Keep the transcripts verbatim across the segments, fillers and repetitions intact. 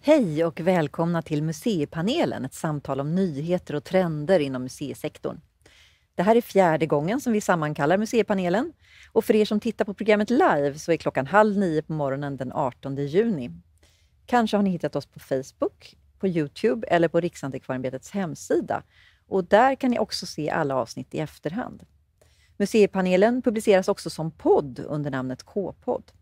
Hej och välkomna till Museipanelen, ett samtal om nyheter och trender inom museisektorn. Det här är fjärde gången som vi sammankallar Museipanelen och för er som tittar på programmet live så är klockan halv nio på morgonen den artonde juni. Kanske har ni hittat oss på Facebook, på YouTube eller på Riksantikvarieämbetets hemsida och där kan ni också se alla avsnitt i efterhand. Museipanelen publiceras också som podd under namnet K-podd.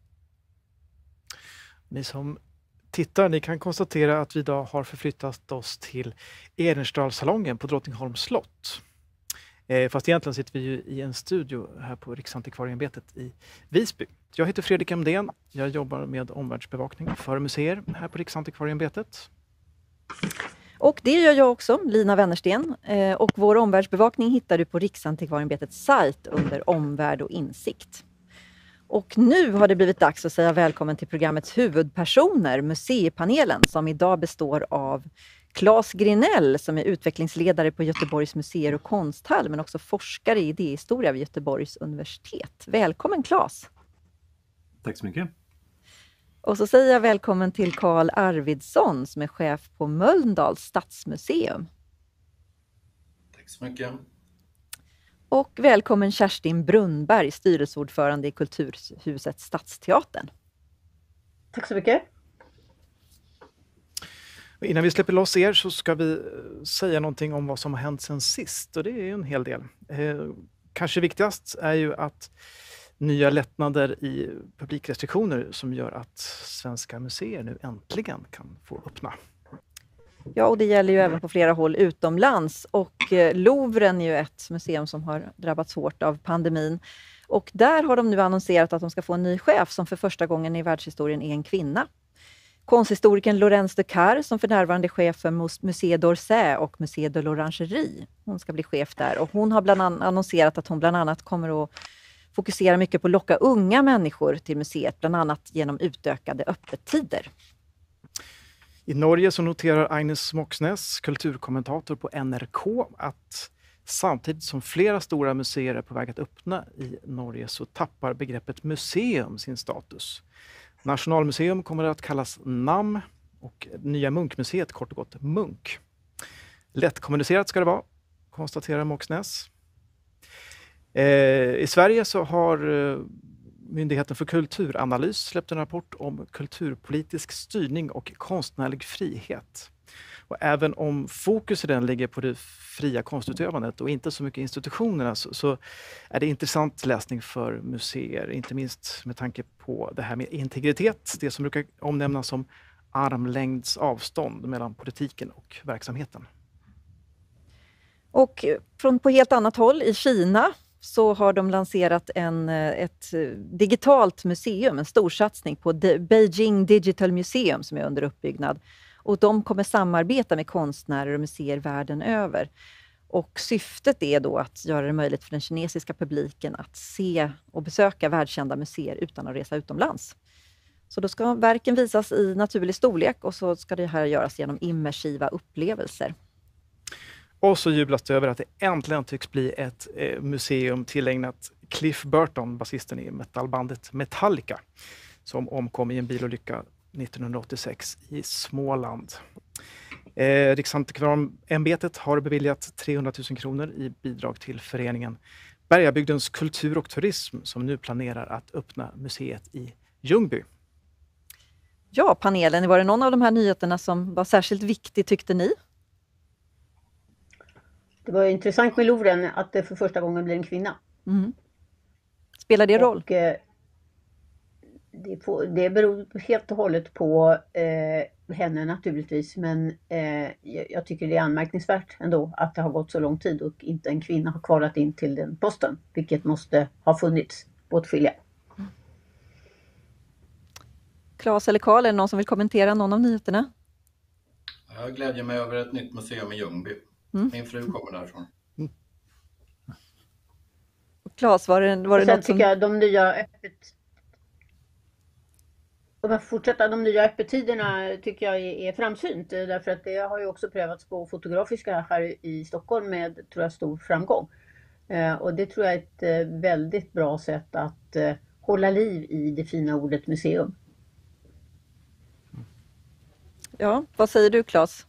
Ni som tittar, ni kan konstatera att vi idag har förflyttat oss till Ehrenstaalsalongen på Drottningholms slott. Eh, fast egentligen sitter vi ju i en studio här på Riksantikvarieämbetet i Visby. Jag heter Fredrik Emdén, jag jobbar med omvärldsbevakning för museer här på Riksantikvarieämbetet. Och det gör jag också, Lina Wennersten. Eh, och vår omvärldsbevakning hittar du på Riksantikvarieämbetets sajt under omvärld och insikt. Och nu har det blivit dags att säga välkommen till programmets huvudpersoner, Museipanelen, som idag består av Claes Grinell som är utvecklingsledare på Göteborgs museer och konsthall men också forskare i idéhistoria vid Göteborgs universitet. Välkommen Claes! Tack så mycket! Och så säger jag välkommen till Carl Arvidsson som är chef på Mölndals stadsmuseum. Tack så mycket! Och välkommen Kerstin Brunnberg, styrelseordförande i Kulturhuset Stadsteatern. Tack så mycket. Innan vi släpper loss er så ska vi säga någonting om vad som har hänt sen sist. Och det är ju en hel del. Eh, kanske viktigast är ju att nya lättnader i publikrestriktioner som gör att svenska museer nu äntligen kan få öppna. Ja, och det gäller ju även på flera håll utomlands och eh, Louvren är ju ett museum som har drabbats hårt av pandemin. Och där har de nu annonserat att de ska få en ny chef som för första gången i världshistorien är en kvinna. Konsthistorikern Laurence de Car som för närvarande är chef för Musée d'Orsay och Musée de l'Orangerie. Hon ska bli chef där och hon har bland annat annonserat att hon bland annat kommer att fokusera mycket på att locka unga människor till museet, bland annat genom utökade öppettider. I Norge så noterar Agnes Moxnes, kulturkommentator på N R K, att samtidigt som flera stora museer är på väg att öppna i Norge så tappar begreppet museum sin status. Nationalmuseum kommer att kallas N A M och nya Munkmuseet kort och gott Munk. Lättkommunicerat ska det vara, konstaterar Moxnes. Eh, I Sverige så har eh, Myndigheten för kulturanalys släppt en rapport om kulturpolitisk styrning och konstnärlig frihet. Och även om fokus i den ligger på det fria konstutövandet och inte så mycket institutionerna så, så är det intressant läsning för museer, inte minst med tanke på det här med integritet, det som brukar omnämnas som armlängds avstånd mellan politiken och verksamheten. Och från på helt annat håll i Kina så har de lanserat en, ett digitalt museum, en storsatsning på Beijing Digital Museum som är under uppbyggnad. Och de kommer samarbeta med konstnärer och museer världen över. Och syftet är då att göra det möjligt för den kinesiska publiken att se och besöka världskända museer utan att resa utomlands. Så då ska verken visas i naturlig storlek och så ska det här göras genom immersiva upplevelser. Och så jublas det över att det äntligen tycks bli ett eh, museum tillägnat Cliff Burton, basisten i metalbandet Metallica, som omkom i en bilolycka nittonhundraåttiosex i Småland. Eh, Riksantikvarieämbetet har beviljat trehundratusen kronor i bidrag till föreningen Bergabygdens kultur och turism som nu planerar att öppna museet i Ljungby. Ja, panelen, var det någon av de här nyheterna som var särskilt viktig tyckte ni? Det var intressant med Louvren att det för första gången blir en kvinna. Mm. Spelar det roll? Och, eh, det, får, det beror helt och hållet på eh, henne naturligtvis. Men eh, jag tycker det är anmärkningsvärt ändå att det har gått så lång tid och inte en kvinna har kvalat in till den posten. Vilket måste ha funnits åtskilliga. Mm. Claes eller Carl, är det någon som vill kommentera någon av nyheterna? Jag glädjer mig över ett nytt museum i Ljungby. Mm. Min fru kommer därifrån. Mm. Claes, var det, var det sen något som... tycker jag de nya öppet... Om jag fortsätter, de nya öppettiderna tycker jag är, är framsynt. Därför att det har ju också prövats på Fotografiska här i Stockholm med, tror jag, stor framgång. Eh, och det tror jag är ett eh, väldigt bra sätt att eh, hålla liv i det fina ordet museum. Ja, vad säger du, Claes?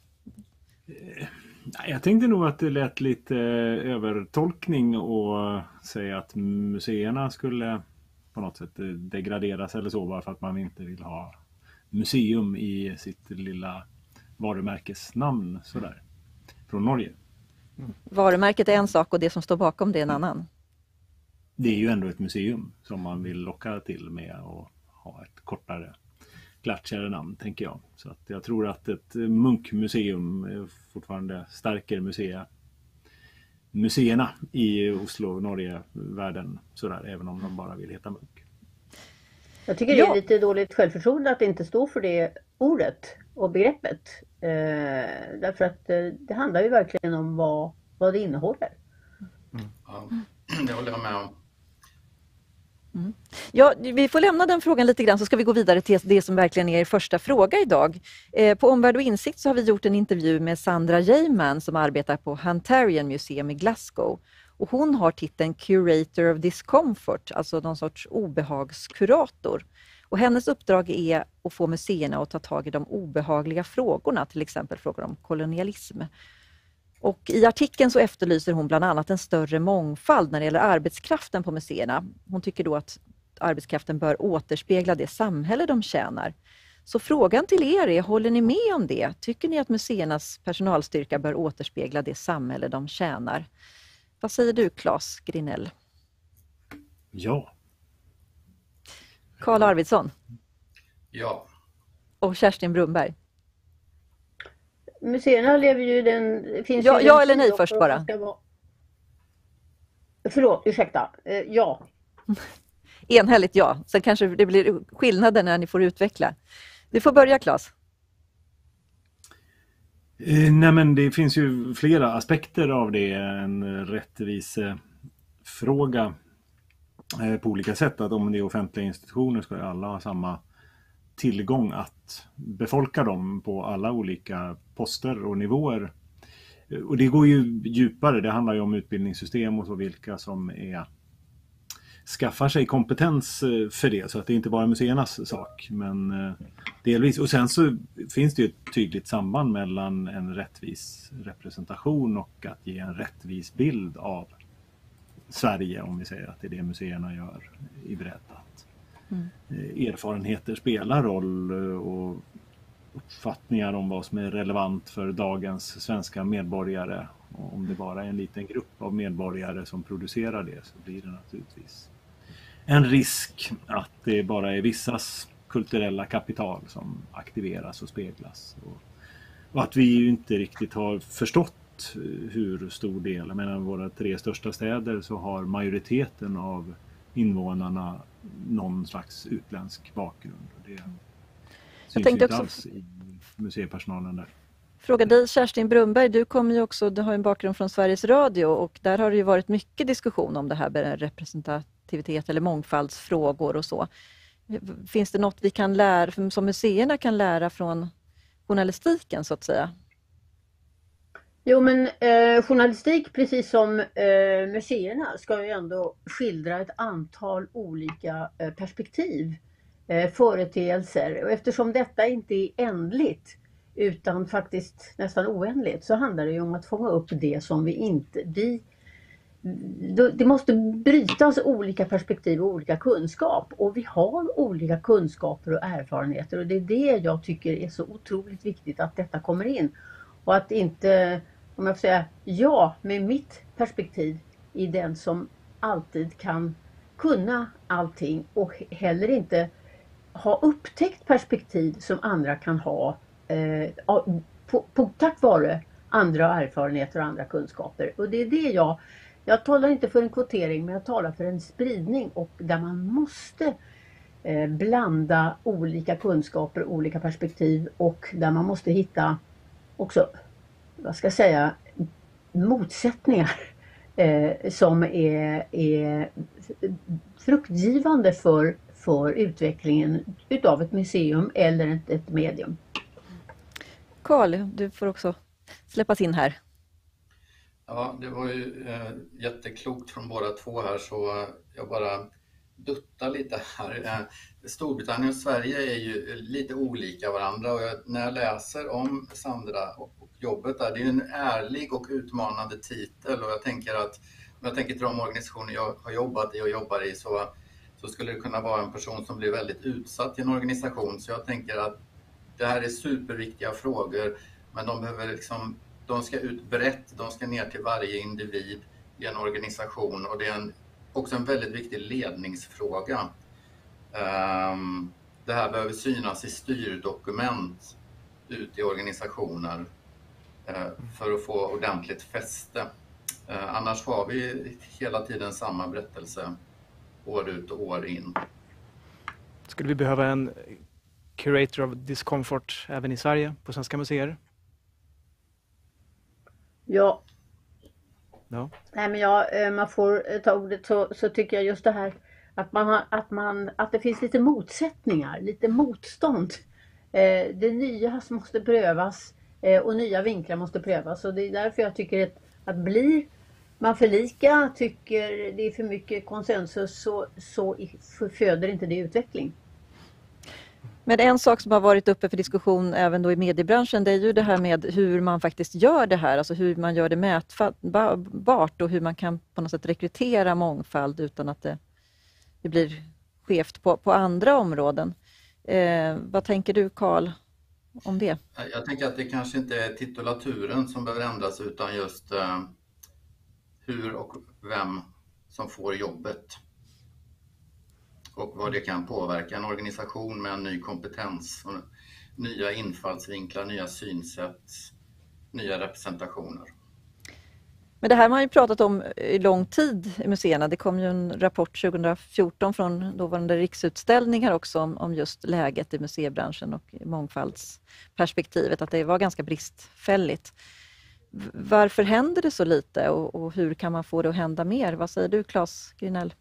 Jag tänkte nog att det lät lite övertolkning och säga att museerna skulle på något sätt degraderas eller så, bara för att man inte vill ha museum i sitt lilla varumärkesnamn sådär, från Norge. Varumärket är en sak och det som står bakom det är en annan. Det är ju ändå ett museum som man vill locka till med och ha ett kortare, klatschigare namn, tänker jag. Så att jag tror att ett munkmuseum fortfarande stärker museer, museerna i Oslo, Norge, världen sådär, även om de bara vill heta munk. Jag tycker det är lite dåligt självförtroende att inte stå för det ordet och begreppet. Eh, därför att eh, det handlar ju verkligen om vad, vad det innehåller. Mm. Ja, det håller jag med om. Mm. Ja, vi får lämna den frågan lite grann, så ska vi gå vidare till det som verkligen är er första fråga idag. Eh, på Omvärld och Insikt så har vi gjort en intervju med Sandra Jayman som arbetar på Hunterian Museum i Glasgow. Och hon har titeln Curator of Discomfort, alltså någon sorts obehagskurator. Och hennes uppdrag är att få museerna att ta tag i de obehagliga frågorna, till exempel frågor om kolonialism. Och i artikeln så efterlyser hon bland annat en större mångfald när det gäller arbetskraften på museerna. Hon tycker då att arbetskraften bör återspegla det samhälle de tjänar. Så frågan till er är, håller ni med om det? Tycker ni att museernas personalstyrka bör återspegla det samhälle de tjänar? Vad säger du, Claes Grinell? Ja. Carl Arvidsson? Ja. Och Kerstin Brunberg? Museerna lever ju den... Finns ja, ju ja den eller nej först bara. Vara... Förlåt, ursäkta. Eh, ja. Enhälligt ja. Sen kanske det blir skillnader när ni får utveckla. Du får börja, Claes. Eh, nej men det finns ju flera aspekter av det. En rättvisefråga eh, på olika sätt. Att om det är offentliga institutioner ska ju alla ha samma tillgång att befolka dem på alla olika poster och nivåer. Och det går ju djupare. Det handlar ju om utbildningssystem och så, vilka som är skaffar sig kompetens för det, så att det inte bara är museernas sak, men delvis. Och sen så finns det ju ett tydligt samband mellan en rättvis representation och att ge en rättvis bild av Sverige, om vi säger att det är det museerna gör i bredd. Mm. Erfarenheter spelar roll och uppfattningar om vad som är relevant för dagens svenska medborgare. Och om det bara är en liten grupp av medborgare som producerar det, så blir det naturligtvis en risk att det bara är vissas kulturella kapital som aktiveras och speglas. Och, och att vi ju inte riktigt har förstått hur stor del, jag menar våra tre största städer, så har majoriteten av invånarna någon slags utländsk bakgrund. Och det syns inte också alls i museipersonalen där. Fråga dig, Kerstin Brunberg, du kommer ju också, du har en bakgrund från Sveriges Radio, och där har det ju varit mycket diskussion om det här med representativitet eller mångfaldsfrågor och så. Finns det något vi kan lära, som museerna kan lära från journalistiken så att säga? Jo, men eh, journalistik, precis som eh, museerna, ska ju ändå skildra ett antal olika eh, perspektiv, eh, företeelser. Och eftersom detta inte är ändligt utan faktiskt nästan oändligt, så handlar det ju om att fånga upp det som vi inte... Vi, det måste brytas olika perspektiv och olika kunskap. Och vi har olika kunskaper och erfarenheter. Och det är det jag tycker är så otroligt viktigt, att detta kommer in. Och att inte, om jag får säga ja, med mitt perspektiv i den som alltid kan kunna allting. Och heller inte ha upptäckt perspektiv som andra kan ha eh, på, på, tack vare andra erfarenheter och andra kunskaper. Och det är det jag... Jag talar inte för en kvotering, men jag talar för en spridning, och där man måste eh, blanda olika kunskaper, olika perspektiv, och där man måste hitta också, vad ska jag säga, motsättningar eh, som är, är fruktgivande för, för utvecklingen utav ett museum eller ett, ett medium. Carl, du får också släppas in här. Ja, det var ju eh, jätteklokt från båda två här, så jag bara dutta lite här. Storbritannien och Sverige är ju lite olika varandra och jag, när jag läser om Sandra och, och jobbet där, det är en ärlig och utmanande titel och jag tänker att om jag tänker till de organisationer jag har jobbat i och jobbar i så, så skulle det kunna vara en person som blir väldigt utsatt i en organisation. Så jag tänker att det här är superviktiga frågor, men de behöver liksom, de ska ut brett, de ska ner till varje individ i en organisation och det är en, också en väldigt viktig ledningsfråga. Um, det här behöver synas i styrdokument ut i organisationer uh, för att få ordentligt fäste. Uh, annars har vi hela tiden samma berättelse år ut och år in. Skulle vi behöva en curator of discomfort även i Sverige på svenska museer? Ja. Ja. Nej, men jag, man får ta ordet så, så tycker jag just det här att, man har, att, man, att det finns lite motsättningar, lite motstånd. Eh, det nya som måste prövas eh, och nya vinklar måste prövas. Och det är därför jag tycker att, att blir man för lika, tycker det är för mycket konsensus så, så föder inte det utveckling. Men en sak som har varit uppe för diskussion även då i mediebranschen, det är ju det här med hur man faktiskt gör det här, alltså hur man gör det mätbart och hur man kan på något sätt rekrytera mångfald utan att det, det blir skevt på, på andra områden. Eh, vad tänker du, Carl, om det? Jag tänker att det kanske inte är titulaturen som behöver ändras utan just eh, hur och vem som får jobbet. Och vad det kan påverka en organisation med en ny kompetens, och nya infallsvinklar, nya synsätt, nya representationer. Men det här har man ju pratat om i lång tid i museerna. Det kom ju en rapport tjugo fjorton från dåvarande Riksutställningar också om, om just läget i museibranschen och mångfaldsperspektivet, att det var ganska bristfälligt. Varför händer det så lite och, och hur kan man få det att hända mer? Vad säger du, Claes Grinell?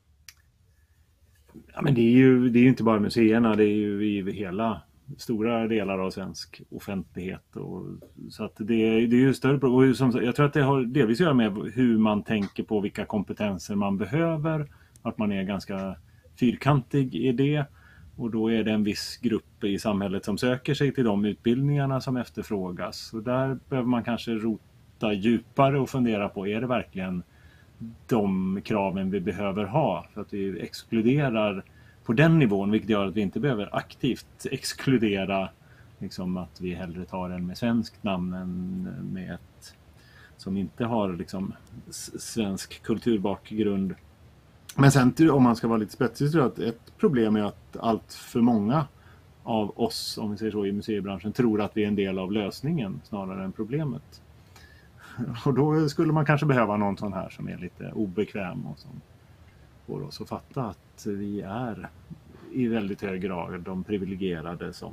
Ja, men det är ju det är ju inte bara museerna, det är ju i hela stora delar av svensk offentlighet. Och, så att det, det är ju större. Och som, jag tror att det har delvis att göra med hur man tänker på vilka kompetenser man behöver. Att man är ganska fyrkantig i det. Och då är det en viss grupp i samhället som söker sig till de utbildningarna som efterfrågas. Och där behöver man kanske rota djupare och fundera på, är det verkligen de kraven vi behöver ha? För att vi exkluderar på den nivån, vilket gör att vi inte behöver aktivt exkludera liksom att vi hellre tar en med svenskt namn än med ett som inte har liksom svensk kulturbakgrund. Men sen om man ska vara lite spetsig så tror jag att ett problem är att allt för många av oss, om vi säger så, i museibranschen tror att vi är en del av lösningen snarare än problemet. Och då skulle man kanske behöva någon sån här som är lite obekväm och som får oss att fatta att vi är i väldigt hög grad de privilegierade som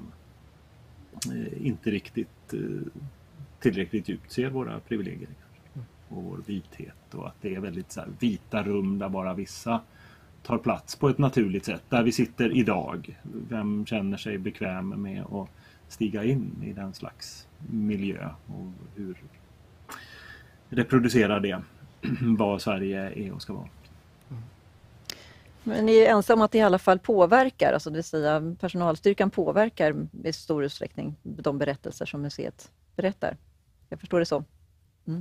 inte riktigt tillräckligt djupt ser våra privilegier och vår vithet, och att det är väldigt så här vita rum där bara vissa tar plats på ett naturligt sätt. Där vi sitter idag. Vem känner sig bekväm med att stiga in i den slags miljö och hur reproducerar det vad Sverige är och ska vara. Men ni är ensamma att det i alla fall påverkar, alltså det vill säga personalstyrkan påverkar i stor utsträckning de berättelser som museet berättar. Jag förstår det så. Mm.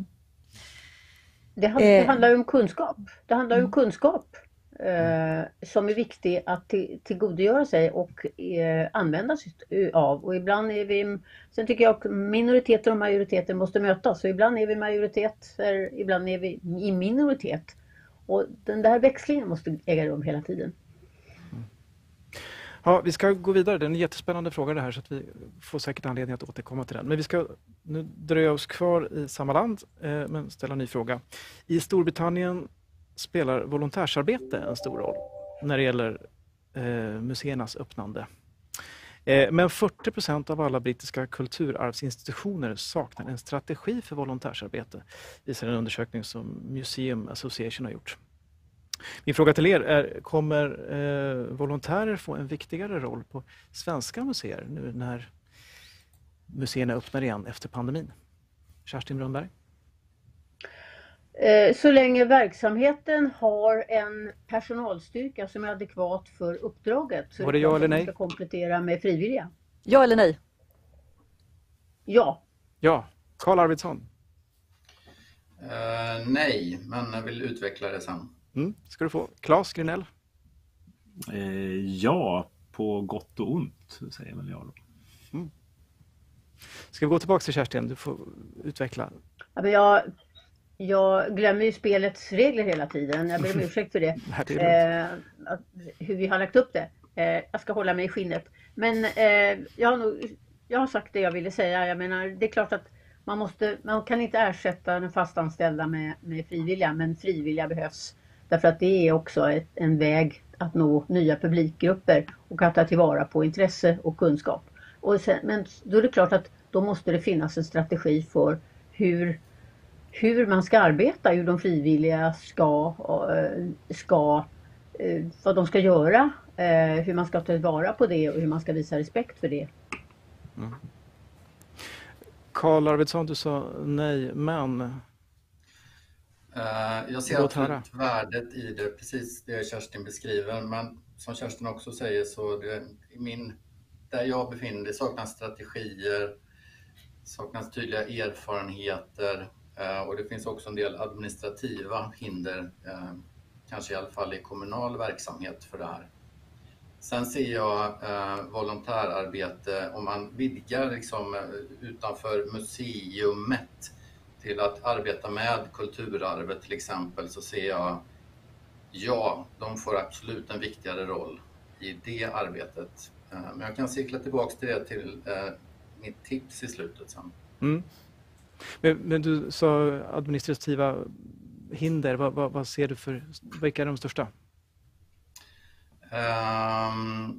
Det, handl- det handlar om kunskap. Det handlar om kunskap eh, som är viktig att till- tillgodogöra sig och eh, använda sig av. Och ibland är vi, sen tycker jag att minoriteter och majoriteter måste mötas. Så ibland är vi majoriteter, ibland är vi i minoritet. Och den där växlingen måste äga rum hela tiden. Ja, vi ska gå vidare. Det är en jättespännande fråga det här, så att vi får säkert anledning att återkomma till den. Men vi ska nu dröja oss kvar i samma land, eh, men ställa en ny fråga. I Storbritannien spelar volontärsarbete en stor roll när det gäller eh, museernas öppnande. Eh, men fyrtio procent av alla brittiska kulturarvsinstitutioner saknar en strategi för volontärsarbete, visar en undersökning som Museum Association har gjort. Min fråga till er är, kommer eh, volontärer få en viktigare roll på svenska museer nu när museerna öppnar igen efter pandemin? Kerstin Brunberg? Eh, Så länge verksamheten har en personalstyrka som är adekvat för uppdraget så är Var det det ja klart eller att man nej? ska komplettera med frivilliga. Ja eller nej? Ja. Ja. Carl Arvidsson. Eh, nej, men jag vill utveckla det sen. Mm. Ska du få. Claes Grinell. Eh, ja, på gott och ont säger väl jag då. Ska vi gå tillbaka till Kerstin? Du får utveckla. Ja, men jag, jag glömmer ju spelets regler hela tiden. Jag ber om ursäkt för det. Nej, det är lugnt. Eh, att, hur vi har lagt upp det. Eh, jag ska hålla mig i skinnet. Men eh, jag, har nog, jag har sagt det jag ville säga. Jag menar, det är klart att man, måste, man kan inte ersätta den fastanställda med, med frivilliga. Men frivilliga behövs. Därför att det är också ett, en väg att nå nya publikgrupper. Och att ta tillvara på intresse och kunskap. Och sen, men då är det klart att då måste det finnas en strategi för hur, hur man ska arbeta, hur de frivilliga ska, ska vad de ska göra, hur man ska ta tillvara på det och hur man ska visa respekt för det. Mm. Carl Arvidsson, du sa nej, men... Uh, jag ser absolut värdet i det, precis det Kerstin beskriver, men som Kerstin också säger så det, i min, där jag befinner mig saknas strategier, saknas tydliga erfarenheter uh, och det finns också en del administrativa hinder, uh, kanske i alla fall i kommunal verksamhet för det här. Sen ser jag uh, volontärarbete, om man vidgar liksom, uh, utanför museumet till att arbeta med kulturarvet till exempel, så ser jag, ja, de får absolut en viktigare roll i det arbetet. Men jag kan cykla tillbaka till det till eh, mitt tips i slutet sen. Mm. Men, men du sa administrativa hinder, vad, vad, vad ser du för, vilka är de största? Um,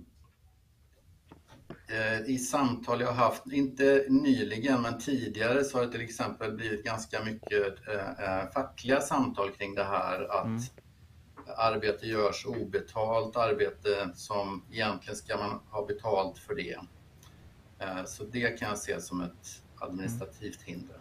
I samtal jag har haft, inte nyligen men tidigare, så har det till exempel blivit ganska mycket eh, fackliga samtal kring det här att mm. arbete görs obetalt, arbete som egentligen ska man ha betalt för det. Eh, så det kan jag se som ett administrativt mm. hinder.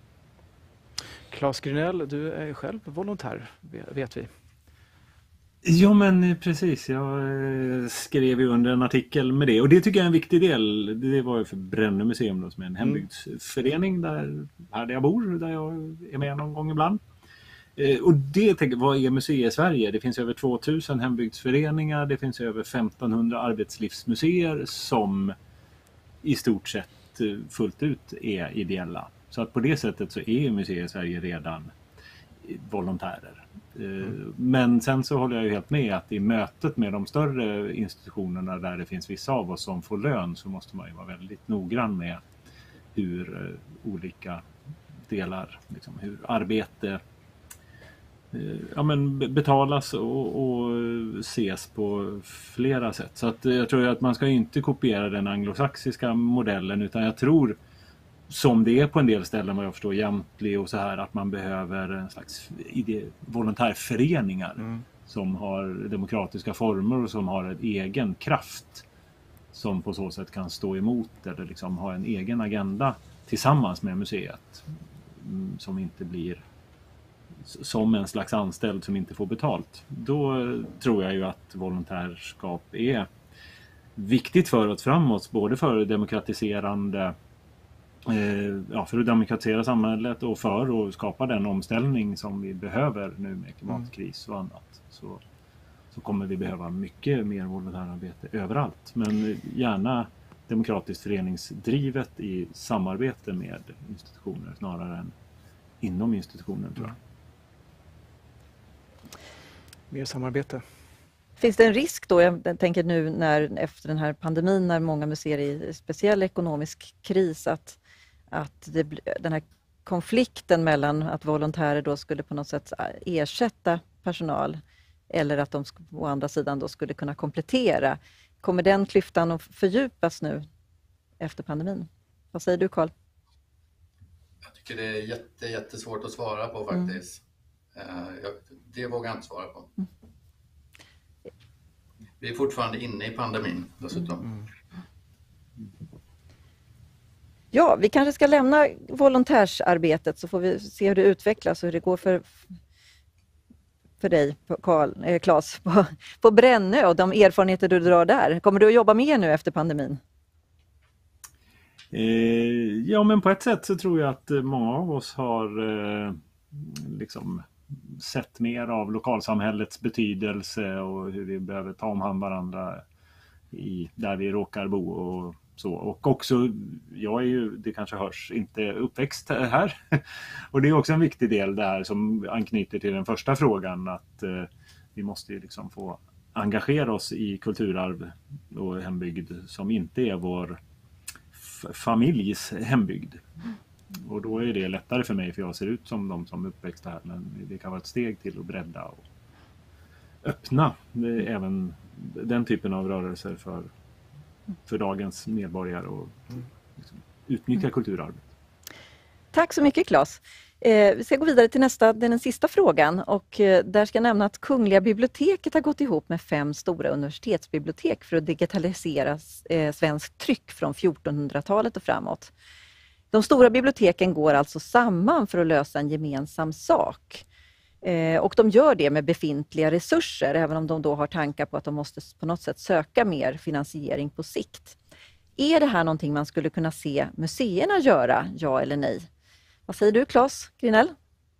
Claes Grinell, du är själv volontär, vet vi. Ja men precis, jag skrev ju under en artikel med det och det tycker jag är en viktig del. Det var ju för Brännö museum då, som är en hembygdsförening där, här där jag bor, där jag är med någon gång ibland. Och det tänker jag, vad är museer i Sverige? Det finns över tvåtusen hembygdsföreningar, det finns över femtonhundra arbetslivsmuseer som i stort sett fullt ut är ideella. Så att på det sättet så är museer i Sverige redan volontärer. Mm. Men sen så håller jag ju helt med att i mötet med de större institutionerna där det finns vissa av oss som får lön, så måste man ju vara väldigt noggrann med hur olika delar, liksom hur arbete ja, men betalas och, och ses på flera sätt. Så att jag tror att man ska inte kopiera den anglosaxiska modellen, utan jag tror, som det är på en del ställen vad jag förstår, Jämtli och så här, att man behöver en slags ide- volontärföreningar mm. som har demokratiska former och som har en egen kraft som på så sätt kan stå emot eller liksom ha en egen agenda tillsammans med museet, som inte blir som en slags anställd som inte får betalt. Då tror jag ju att volontärskap är viktigt för oss framåt, både för demokratiserande ja, för att demokratisera samhället och för att skapa den omställning som vi behöver nu med klimatkris och annat. Så, så kommer vi behöva mycket mer volontärarbete överallt. Men gärna demokratiskt föreningsdrivet i samarbete med institutioner snarare än inom institutionen, tror jag. Mer samarbete. Finns det en risk då, jag tänker nu när, efter den här pandemin, när många museer är i speciell ekonomisk kris, att att det, den här konflikten mellan att volontärer då skulle på något sätt ersätta personal eller att de å andra sidan då skulle kunna komplettera. Kommer den klyftan att fördjupas nu efter pandemin? Vad säger du, Carl? Jag tycker det är jätte, jättesvårt att svara på faktiskt. Mm. Jag, det vågar jag inte svara på. Mm. Vi är fortfarande inne i pandemin dessutom. Mm. Ja, vi kanske ska lämna volontärsarbetet så får vi se hur det utvecklas och hur det går för, för dig, Carl, eh, Claes, på, på Brännö och de erfarenheter du drar där. Kommer du att jobba mer nu efter pandemin? Eh, ja, men på ett sätt så tror jag att många av oss har eh, liksom sett mer av lokalsamhällets betydelse och hur vi behöver ta om hand varandra i, där vi råkar bo och så. Och också, jag är ju, det kanske hörs, inte uppväxt här. Och det är också en viktig del där som anknyter till den första frågan, att eh, vi måste ju liksom få engagera oss i kulturarv och hembygd som inte är vår f- familjs hembygd. Och då är det lättare för mig, för jag ser ut som de som uppväxt här, men det kan vara ett steg till att bredda och öppna även den typen av rörelser för, för dagens medborgare och liksom utnyttja kulturarvet. Tack så mycket, Claes. Eh, vi ska gå vidare till nästa, den sista frågan, och eh, där ska jag nämna att Kungliga biblioteket har gått ihop med fem stora universitetsbibliotek för att digitalisera eh, svenskt tryck från fjortonhundratalet och framåt. De stora biblioteken går alltså samman för att lösa en gemensam sak. Eh, och de gör det med befintliga resurser, även om de då har tankar på att de måste på något sätt söka mer finansiering på sikt. Är det här någonting man skulle kunna se museerna göra, ja eller nej? Vad säger du, Claes Grinell?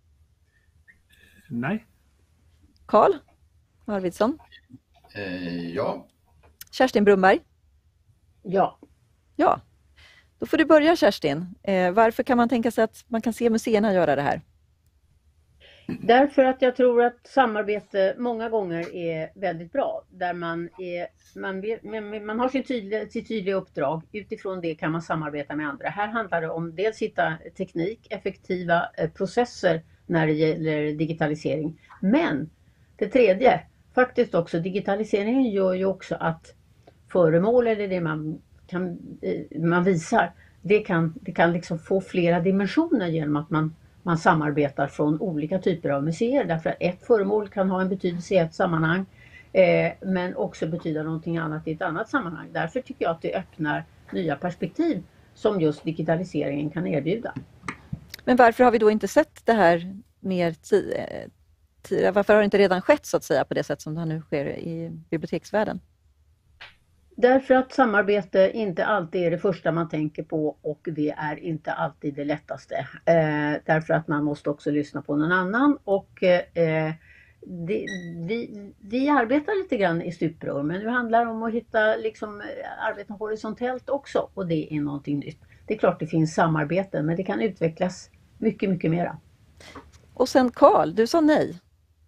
Nej. Carl Arvidsson? Eh, ja. Kerstin Brunberg? Ja. Ja. Då får du börja, Kerstin. Eh, varför kan man tänka sig att man kan se museerna göra det här? Därför att jag tror att samarbete många gånger är väldigt bra. Där man, är, man, vet, man har sitt tydliga, sitt tydliga uppdrag. Utifrån det kan man samarbeta med andra. Här handlar det om dels hitta teknik, effektiva processer när det gäller digitalisering. Men det tredje, faktiskt också digitaliseringen gör ju också att föremål eller det man, kan, man visar, det kan, det kan liksom få flera dimensioner genom att man Man samarbetar från olika typer av museer, därför att ett föremål kan ha en betydelse i ett sammanhang eh, men också betyda någonting annat i ett annat sammanhang. Därför tycker jag att det öppnar nya perspektiv som just digitaliseringen kan erbjuda. Men varför har vi då inte sett det här mer tidigare? Varför har det inte redan skett så att säga på det sätt som det nu sker i biblioteksvärlden? Därför att samarbete inte alltid är det första man tänker på och det är inte alltid det lättaste. Eh, därför att man måste också lyssna på någon annan och eh, det, vi, vi arbetar lite grann i stuprör, men nu handlar det om att hitta, liksom, arbeta horisontellt också, och det är någonting nytt. Det är klart det finns samarbete, men det kan utvecklas mycket, mycket mera. Och sen Carl, du sa nej.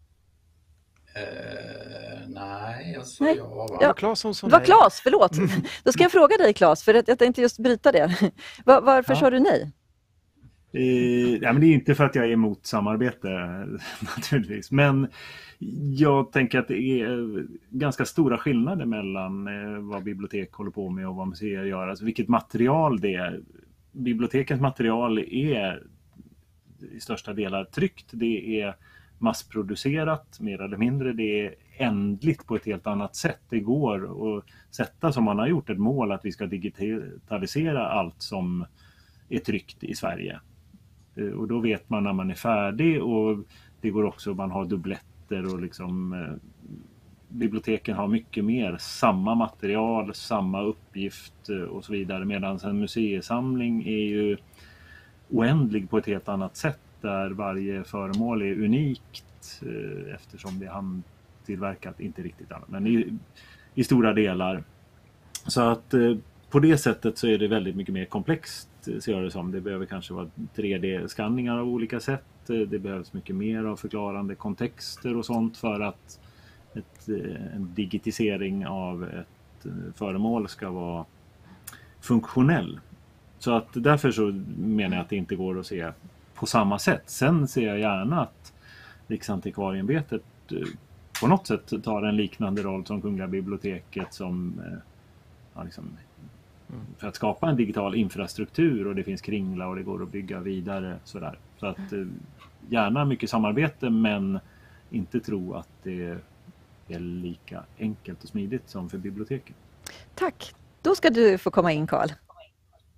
Eh, nej, alltså nej. jag var... Ja. Claes som sa Det var nej. Claes, förlåt. Då ska jag fråga dig, Claes, för att jag tänkte just bryta det. Var, varför Ja. sa du nej? Eh, ja, men det är inte för att jag är emot samarbete naturligtvis, men jag tänker att det är ganska stora skillnader mellan eh, vad bibliotek håller på med och vad museer gör. Alltså vilket material det är. Bibliotekens material är i största delar tryckt, det är massproducerat mer eller mindre, det är ändligt på ett helt annat sätt. Det går att sätta, som man har gjort, ett mål att vi ska digitalisera allt som är tryckt i Sverige. Och då vet man när man är färdig, och det går också, man har dubbletter och liksom eh, biblioteken har mycket mer samma material, samma uppgift och så vidare, medan en museisamling är ju oändlig på ett helt annat sätt, där varje föremål är unikt eh, eftersom det är handtillverkat, inte riktigt annat, men i, i stora delar. Så att eh, på det sättet så är det väldigt mycket mer komplext, ser jag det som. Det behöver kanske vara tre D-skanningar av olika sätt. Det behövs mycket mer av förklarande kontexter och sånt för att ett, en digitisering av ett föremål ska vara funktionell. Så att därför så menar jag att det inte går att se på samma sätt. Sen ser jag gärna att Riksantikvarieämbetet på något sätt tar en liknande roll som Kungliga biblioteket, som ja, liksom, för att skapa en digital infrastruktur, och det finns kringla och det går att bygga vidare sådär. Så att gärna mycket samarbete, men inte tro att det är lika enkelt och smidigt som för biblioteket. Tack. Då ska du få komma in, Carl.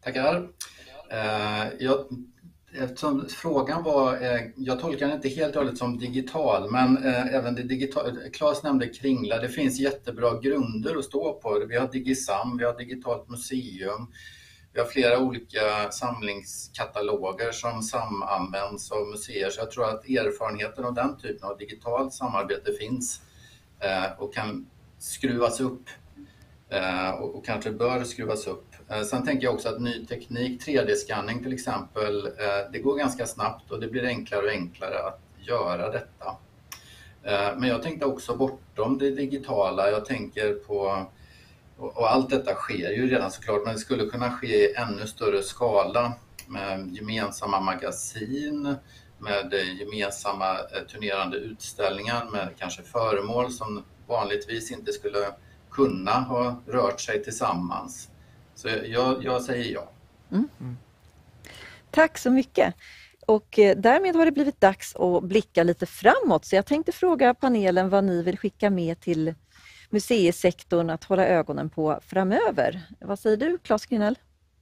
Tackar. Eh, jag, eftersom frågan var, eh, jag tolkar den inte helt och hållet som digital, men eh, även det digitala, Claes nämnde Kringla, det finns jättebra grunder att stå på. Vi har Digisam, vi har Digitalt museum, vi har flera olika samlingskataloger som samanvänds av museer, så jag tror att erfarenheten av den typen av digitalt samarbete finns eh, och kan skruvas upp. Och, och kanske bör skruvas upp. Sen tänker jag också att ny teknik, tre D-scanning till exempel, det går ganska snabbt och det blir enklare och enklare att göra detta. Men jag tänkte också bortom det digitala, jag tänker på, och allt detta sker ju redan såklart, men det skulle kunna ske i ännu större skala med gemensamma magasin, med gemensamma turnerande utställningar, med kanske föremål som vanligtvis inte skulle kunna ha rört sig tillsammans. Så jag, jag säger ja. Mm. Mm. Tack så mycket. Och eh, därmed har det blivit dags att blicka lite framåt. Så jag tänkte fråga panelen vad ni vill skicka med till museisektorn att hålla ögonen på framöver. Vad säger du, Claes Grinell?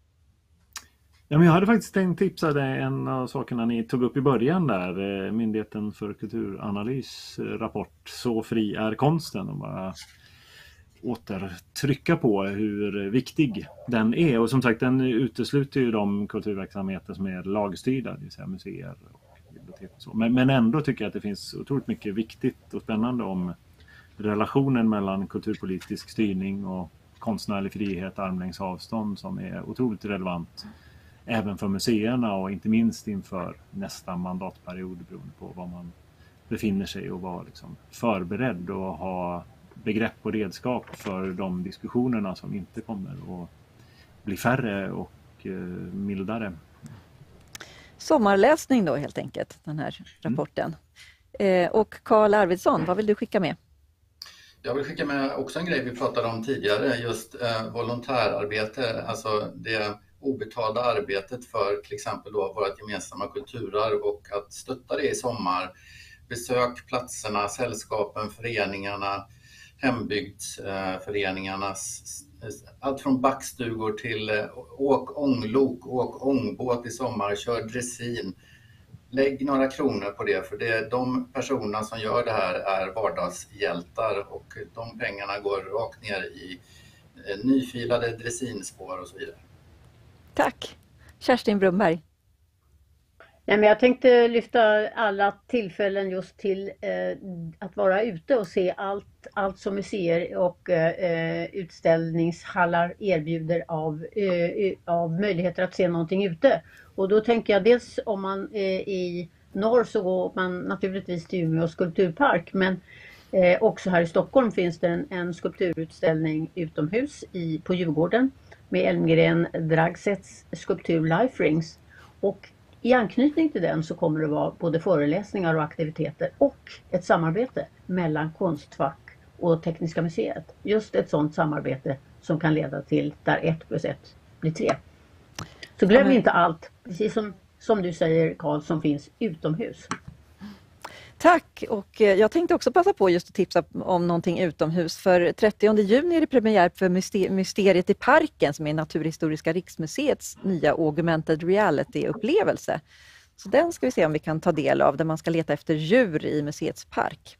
Ja, men jag hade faktiskt tänkt tipsa dig en av sakerna ni tog upp i början där. Myndigheten för kulturanalys rapport Så fri är konsten. Och bara återtrycka på hur viktig den är. Och som sagt, den utesluter ju de kulturverksamheter som är lagstyrda, det vill säga museer och bibliotek och så. Men, men ändå tycker jag att det finns otroligt mycket viktigt och spännande om relationen mellan kulturpolitisk styrning och konstnärlig frihet, armlängds avstånd, som är otroligt relevant även för museerna och inte minst inför nästa mandatperiod, beroende på var man befinner sig, och vara liksom förberedd och ha begrepp och redskap för de diskussionerna som inte kommer att bli färre och eh, mildare. Sommarläsning då helt enkelt, den här rapporten. Mm. Eh, och Carl Arvidsson, vad vill du skicka med? Jag vill skicka med också en grej vi pratade om tidigare, just eh, volontärarbete, alltså det obetalda arbetet för till exempel då vårt gemensamma kulturarv, och att stötta det i sommar. Besök platserna, sällskapen, föreningarna, hembygdsföreningarnas, allt från backstugor till åk ånglok, åk ångbåt i sommar, kör dressin. Lägg några kronor på det, för det är de personerna som gör det här är vardagshjältar, och de pengarna går rakt ner i nyfilade dressinspår och så vidare. Tack. Kerstin Brumberg. Nej, men jag tänkte lyfta alla tillfällen just till eh, att vara ute och se allt, allt som museer och eh, utställningshallar erbjuder av, eh, av möjligheter att se någonting ute. Och då tänker jag dels om man är i norr så går man naturligtvis till Umeå skulpturpark, men eh, också här i Stockholm finns det en, en skulpturutställning utomhus i, på Djurgården med Elmgren Dragsets skulptur Life Rings. Och i anknytning till den så kommer det vara både föreläsningar och aktiviteter och ett samarbete mellan Konstfack och Tekniska museet. Just ett sådant samarbete som kan leda till där ett plus ett blir tre. Så glöm Amen. Inte allt, precis som, som du säger Carl, som finns utomhus. Tack, och jag tänkte också passa på just att tipsa om någonting utomhus. För trettionde juni är det premiär för Mysteriet i parken, som är Naturhistoriska riksmuseets nya augmented reality-upplevelse. Så den ska vi se om vi kan ta del av, där man ska leta efter djur i museets park.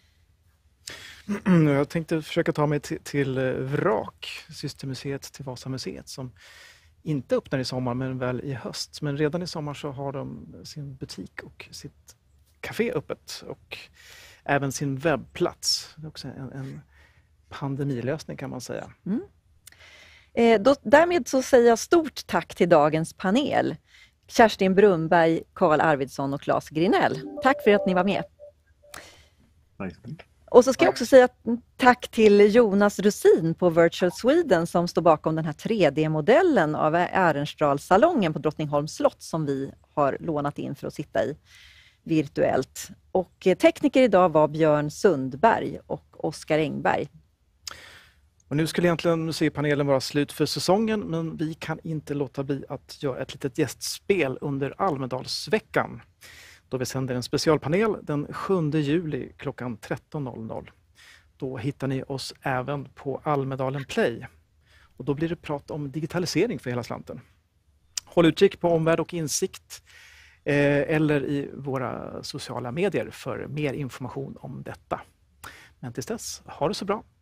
Mm. Jag tänkte försöka ta mig till, till Vrak, systermuseet till Vasamuseet, som inte öppnar i sommar men väl i höst. Men redan i sommar så har de sin butik och sitt café öppet och även sin webbplats. Det är också en, en pandemilösning kan man säga. Mm. Eh, då, därmed så säger jag stort tack till dagens panel. Kerstin Brumberg, Carl Arvidsson och Claes Grinell. Tack för att ni var med. Tack. Och så ska jag också säga tack till Jonas Rusin på Virtual Sweden som står bakom den här tre D-modellen av Ehrenstrahlsalongen på Drottningholms slott som vi har lånat in för att sitta i virtuellt. Och tekniker idag var Björn Sundberg och Oskar Engberg. Och nu skulle egentligen museipanelen vara slut för säsongen, men vi kan inte låta bli att göra ett litet gästspel under Almedalsveckan, då vi sänder en specialpanel den sjunde juli klockan tretton noll noll. Då hittar ni oss även på Almedalen Play. Och då blir det prat om digitalisering för hela slanten. Håll utkik på Omvärld och insikt eh, eller i våra sociala medier för mer information om detta. Men tills dess, ha det så bra!